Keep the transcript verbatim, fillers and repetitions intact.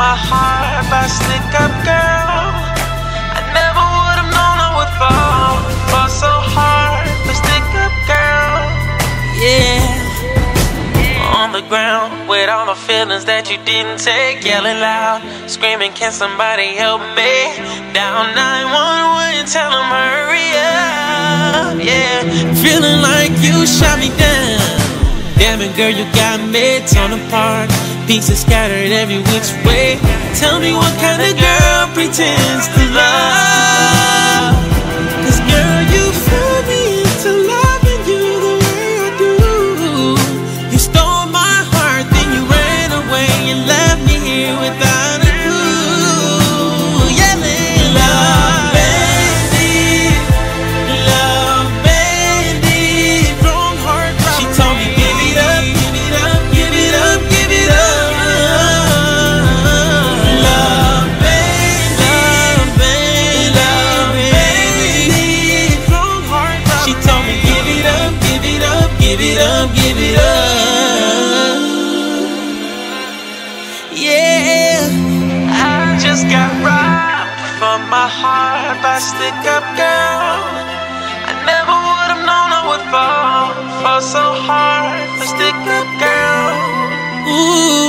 my heart by stick up girl. I never would have known I would fall, fall so hard for stick up girl. Yeah. On the ground with all the feelings that you didn't take, yelling loud, screaming, can somebody help me? Down nine one one, tell them hurry up. Yeah. Feeling like you shot me down. Damn it, girl, you got me torn apart, pieces scattered every which way. Tell me what kind of girl pretends to love? 'Cause girl, you fooled me into loving you the way I do. You stole my heart, then you ran away and left me here without a clue. Yelling, love bandit, love bandit, wrong heart. She told me give it up, give it up, give it up, give it up. Love bandit, love bandit, love bandit, wrong heart. She told me give it up, give it up, give it up, give it up. Yeah, I just got robbed from my heart by stick up girl. I never would have known I would fall, fall so hard for stick up girl. Ooh.